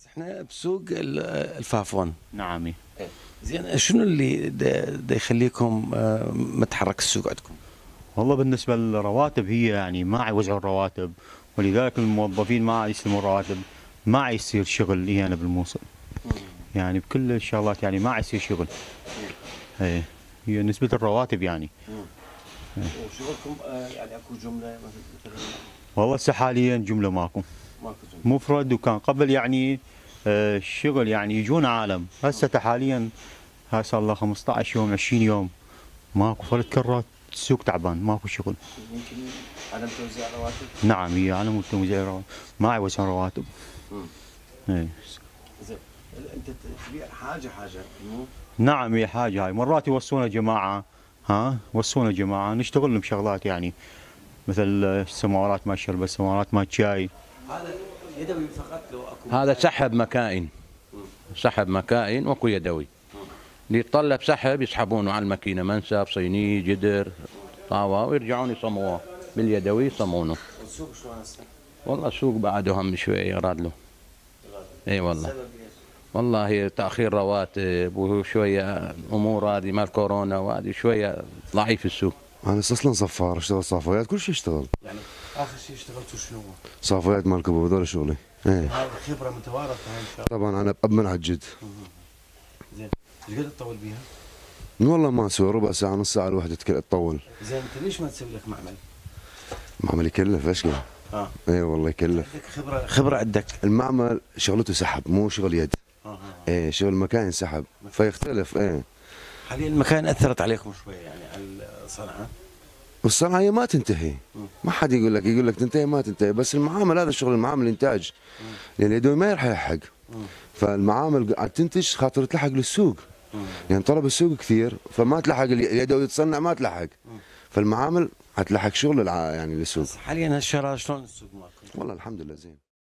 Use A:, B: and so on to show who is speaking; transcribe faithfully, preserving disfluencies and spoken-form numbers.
A: احنا بسوق ال- الفافون.
B: نعم.
A: إيه. زين شنو اللي دا دا يخليكم آه، متحرك السوق عندكم؟
B: والله بالنسبة للرواتب هي يعني ما يوزعوا الرواتب، ولذلك الموظفين ما يستلموا الرواتب، ما يصير شغل هنا بالموصل. يعني بكل الشغلات يعني ما يصير شغل. ايه هي نسبة الرواتب يعني.
A: وشغلكم آه، يعني اكو جمله مثلا؟
B: والله هسه حاليا جملة ماكو.
A: ماكو جمله.
B: مفرد، وكان قبل يعني آه، الشغل يعني يجون عالم، هسه حاليا هاي صار له خمسطعش يوم عشرين يوم ماكو فرد كرات، السوق تعبان ماكو شغل.
A: يمكن عدم توزيع رواتب؟
B: نعم هي عالم توزيع رواتب، ما يوزعون رواتب. ايه.
A: زين انت تبيع حاجه حاجه مو؟
B: نعم هي حاجة هاي، مرات يوصونا جماعة، ها يوصونا جماعة نشتغل بشغلات يعني مثل السماورات مال الشرب، السماورات مال الشاي.
A: هذا يدوي فقط لو اكو؟
C: هذا سحب مكاين، سحب مكاين واكو يدوي. اللي يتطلب سحب يسحبونه على الماكينه، منسف صيني جدر طاوه، ويرجعون يصموه باليدوي يصمونه.
A: السوق شلون هسه؟
C: والله السوق بعده هم شوي يراد له. اي والله.
A: السبب ايش؟
C: والله تاخير رواتب وشويه امور هذه مال كورونا، وهذه شويه ضعيف السوق.
D: انا اصلا صفار، اشتغل صافيات، كل شيء اشتغل.
A: يعني اخر شيء اشتغلتوا شنو هو؟
D: صافيات مال كبو، هذول شغلي. ايه
A: هذه خبره متوارثه هاي ان شاء الله.
D: طبعا انا اب من عجد.
A: زين ايش قد تطول بيها؟
D: والله ما اسوي ربع ساعه نص ساعه الواحده تطول.
A: زين انت ليش ما تسوي لك معمل؟
D: معمل يكلف ايش قال؟
A: اه
D: اي والله يكلف.
A: عندك خبره خبره عندك.
D: المعمل شغلته سحب مو شغل يد.
A: اه
D: ايه شغل مكاين سحب فيختلف. ايه
A: حاليا المكان اثرت عليكم شويه يعني على الصنعه؟
D: والصنعه هي ما تنتهي. ما حد يقول لك يقول لك تنتهي ما تنتهي، بس المعامل هذا شغل المعامل انتاج. لان اليدوي ما يروح يلحق. فالمعامل قاعد تنتج خاطر تلحق للسوق. يعني طلب السوق كثير فما تلحق اليدوي تصنع ما تلحق. فالمعامل حتلحق شغل الع- يعني للسوق.
A: حاليا هالشراء شلون السوق مالكم؟
D: والله الحمد لله زين.